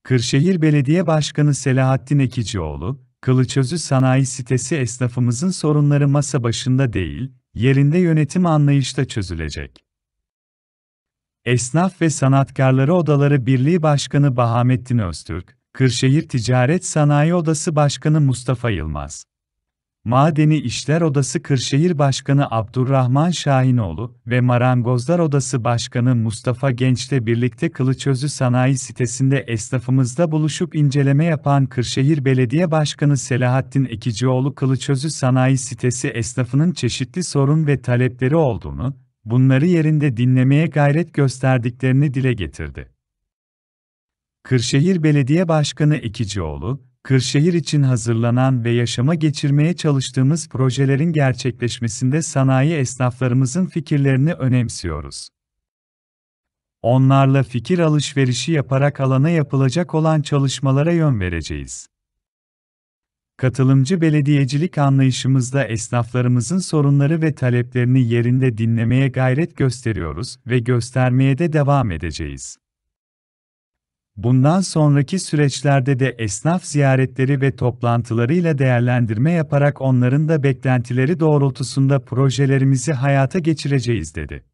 Kırşehir Belediye Başkanı Selahattin Ekicioğlu, Kılıçözü Sanayi Sitesi esnafımızın sorunları masa başında değil, yerinde yönetim anlayışla çözülecek. Esnaf ve Sanatkarları Odaları Birliği Başkanı Bahamettin Öztürk, Kırşehir Ticaret Sanayi Odası Başkanı Mustafa Yılmaz, Madeni İşler Odası Kırşehir Başkanı Abdurrahman Şahinoğlu ve Marangozlar Odası Başkanı Mustafa Genç'le birlikte Kılıçözü Sanayi Sitesi'nde esnafımızla buluşup inceleme yapan Kırşehir Belediye Başkanı Selahattin Ekicioğlu Kılıçözü Sanayi Sitesi esnafının çeşitli sorun ve talepleri olduğunu, bunları yerinde dinlemeye gayret gösterdiklerini dile getirdi. Kırşehir Belediye Başkanı Ekicioğlu, Kırşehir için hazırlanan ve yaşama geçirmeye çalıştığımız projelerin gerçekleşmesinde sanayi esnaflarımızın fikirlerini önemsiyoruz. Onlarla fikir alışverişi yaparak alana yapılacak olan çalışmalara yön vereceğiz. Katılımcı belediyecilik anlayışımızda esnaflarımızın sorunları ve taleplerini yerinde dinlemeye gayret gösteriyoruz ve göstermeye de devam edeceğiz. Bundan sonraki süreçlerde de esnaf ziyaretleri ve toplantılarıyla değerlendirme yaparak onların da beklentileri doğrultusunda projelerimizi hayata geçireceğiz dedi.